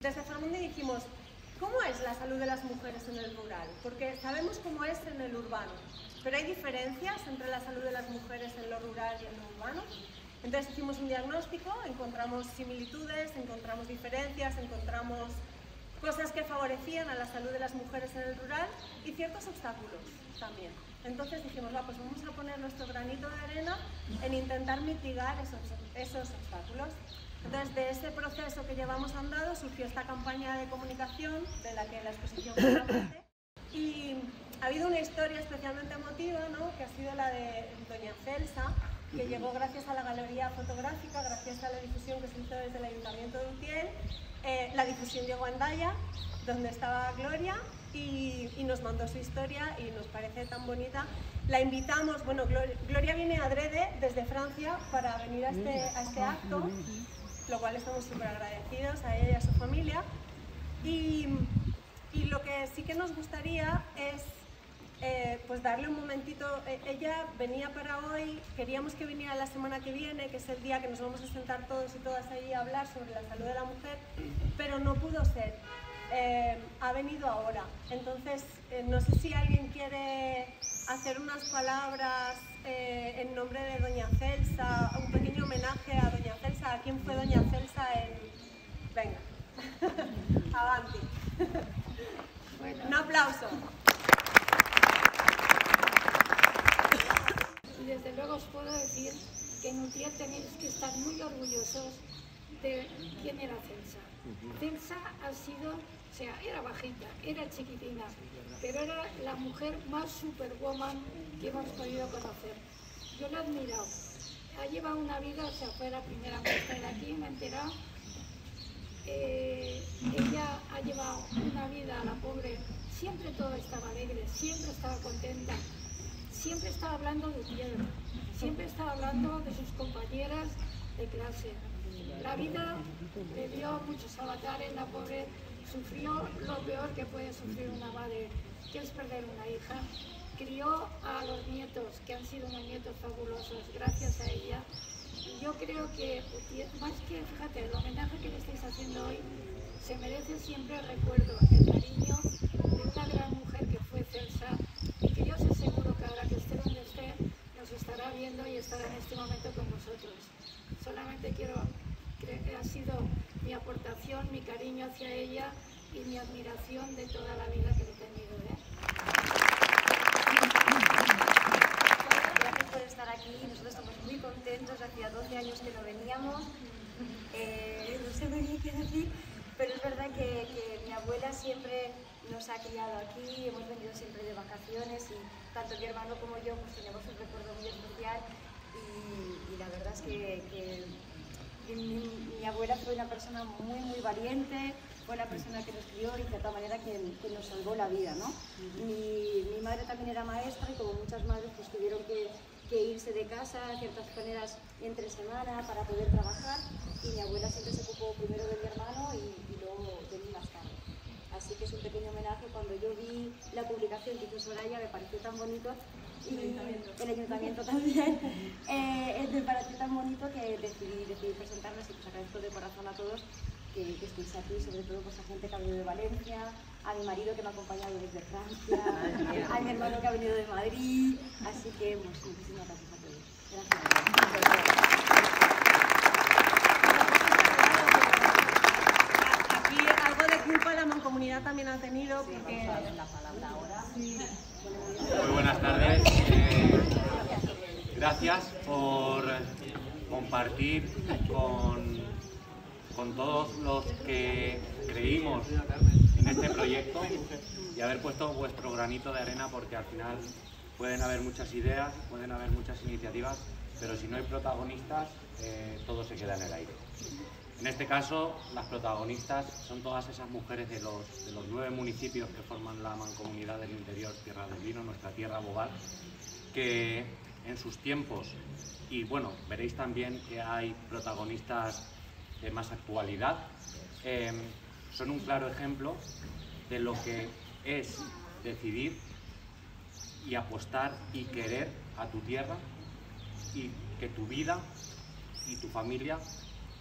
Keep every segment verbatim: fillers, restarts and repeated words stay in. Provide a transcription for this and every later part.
desde Farmundi dijimos, ¿cómo es la salud de las mujeres en el rural? Porque sabemos cómo es en el urbano, pero hay diferencias entre la salud de las mujeres en lo rural y en lo urbano. Entonces hicimos un diagnóstico, encontramos similitudes, encontramos diferencias, encontramos cosas que favorecían a la salud de las mujeres en el rural y ciertos obstáculos también. Entonces dijimos, va, pues vamos a poner nuestro granito de arena en intentar mitigar esos, esos obstáculos. Entonces, de ese proceso que llevamos andado surgió esta campaña de comunicación de la que la exposición forma parte. Y ha habido una historia especialmente emotiva, ¿no?, que ha sido la de doña Celsa, que llegó gracias a la galería fotográfica, gracias a la difusión que se hizo desde el Ayuntamiento de Utiel. Eh, la difusión llegó a Hendaya, donde estaba Gloria, y, y nos mandó su historia y nos parece tan bonita. La invitamos, bueno, Gloria, Gloria viene adrede desde Francia para venir a este, a este acto, lo cual estamos súper agradecidos a ella y a su familia. Y, y lo que sí que nos gustaría es eh, pues darle un momentito. Eh, ella venía para hoy, queríamos que viniera la semana que viene, que es el día que nos vamos a sentar todos y todas ahí a hablar sobre la salud de la mujer, pero no pudo ser. Eh, ha venido ahora. Entonces, eh, no sé si alguien quiere hacer unas palabras eh, en nombre de doña Celsa, un pequeño homenaje a doña Celsa. ¿A quién fue doña Celsa en...? Venga, avanti. Bueno. Un aplauso. Y desde luego os puedo decir que en Utiel tenéis que estar muy orgullosos de quién era Celsa. Celsa ha sido, o sea, era bajita, era chiquitina, pero era la mujer más superwoman que hemos podido conocer. Yo la he admirado. Ha llevado una vida, o sea, fue la primera mujer de aquí, me he enterado. Eh, ella ha llevado una vida, la pobre, siempre todo estaba alegre, siempre estaba contenta, siempre estaba hablando de tierra, siempre estaba hablando de sus compañeras de clase. La vida le dio muchos avatares, la pobre sufrió lo peor que puede sufrir una madre, que es perder una hija. Crió a los nietos, que han sido unos nietos fabulosos, gracias a ella. Y yo creo que, más que, fíjate, el homenaje que le estáis haciendo hoy, se merece siempre el recuerdo, el cariño de una gran mujer que fue Celsa, y que yo os aseguro que ahora que esté donde esté, nos estará viendo y estará en este momento con vosotros. Solamente quiero, creo que ha sido mi aportación, mi cariño hacia ella y mi admiración de toda la vida que le he tenido, ¿eh? Gracias por estar aquí, nosotros estamos muy contentos, hacía doce años que no veníamos, eh, no sé muy bien qué decir, pero es verdad que, que mi abuela siempre nos ha criado aquí, hemos venido siempre de vacaciones y tanto mi hermano como yo pues tenemos un recuerdo muy especial y, y la verdad es que, que mi, mi abuela fue una persona muy muy valiente, fue una persona que nos crió y de cierta manera que, que nos salvó la vida, ¿no? Mi, mi madre también era maestra y como muchas madres pues tuvieron que, que irse de casa a ciertas maneras entre semana para poder trabajar y mi abuela siempre se ocupó primero de mi hermano y, y luego de mí más tarde. Así que es un pequeño homenaje. Cuando yo vi la publicación que hizo Soraya me pareció tan bonito y el ayuntamiento, el ayuntamiento también, eh, me pareció tan bonito que decidí, decidí presentarles y pues agradezco de corazón a todos que, que estéis aquí, sobre todo pues, a gente que ha venido de Valencia, a mi marido que me ha acompañado desde Francia, a mi hermano que ha venido de Madrid, así que pues, muchísimas gracias a todos. Gracias. Aquí algo de culpa la mancomunidad también ha tenido, Sí, porque... vamos a dar la palabra ahora. Sí. Muy buenas tardes. Eh, gracias por compartir con, con todos los que creímos en este proyecto y haber puesto vuestro granito de arena, porque al final pueden haber muchas ideas, pueden haber muchas iniciativas, pero si no hay protagonistas, eh, todo se queda en el aire. En este caso, las protagonistas son todas esas mujeres de los, de los nueve municipios que forman la Mancomunidad del Interior Tierra del Vino, nuestra tierra bobar, que en sus tiempos, y bueno, veréis también que hay protagonistas de más actualidad, eh, son un claro ejemplo de lo que es decidir y apostar y querer a tu tierra y que tu vida y tu familia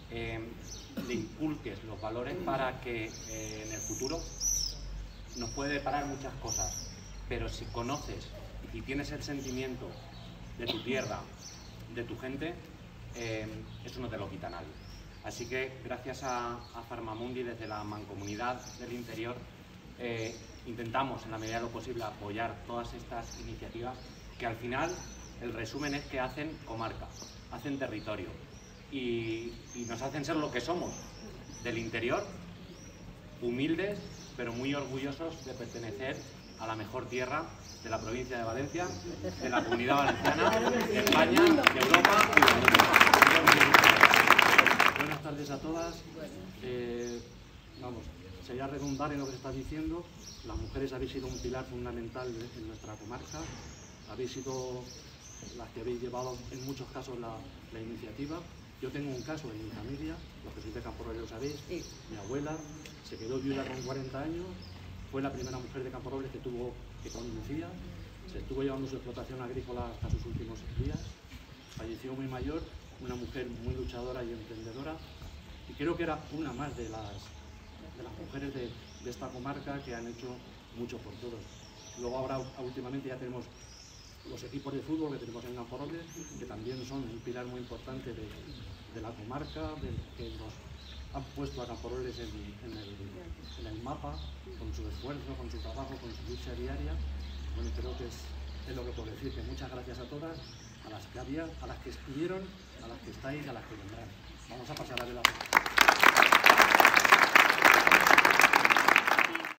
eh, le inculques los valores para que eh, en el futuro nos puede deparar muchas cosas, pero si conoces y tienes el sentimiento de tu tierra, de tu gente, eh, eso no te lo quita nadie. Así que gracias a, a Farmamundi, desde la Mancomunidad del Interior, eh, intentamos en la medida de lo posible apoyar todas estas iniciativas que al final el resumen es que hacen comarca, hacen territorio y, y nos hacen ser lo que somos, del interior, humildes pero muy orgullosos de pertenecer a la mejor tierra de la provincia de Valencia, de la Comunidad Valenciana, de España, de Europa y del mundo. Buenas tardes a todas. Eh, vamos, sería redundar en lo que se está diciendo. Las mujeres habéis sido un pilar fundamental en nuestra comarca. Habéis sido las que habéis llevado en muchos casos la, la iniciativa. Yo tengo un caso en mi familia, los que sois de Camporrobles lo sabéis. Mi abuela se quedó viuda con cuarenta años, fue la primera mujer de Camporrobles que tuvo que conducía, se estuvo llevando su explotación agrícola hasta sus últimos días, falleció muy mayor, una mujer muy luchadora y emprendedora, y creo que era una más de las, de las mujeres de, de esta comarca que han hecho mucho por todos. Luego ahora últimamente ya tenemos los equipos de fútbol que tenemos en Camporrobles, que también son un pilar muy importante de, de la comarca, de, que nos han puesto a Camporrobles en, en, el, en el mapa, con su esfuerzo, con su trabajo, con su lucha diaria. Bueno, creo que es, es lo que puedo decir, que muchas gracias a todas, a las que había, a las que estuvieron, a las que estáis, a las que vendrán. Vamos a pasar a ver la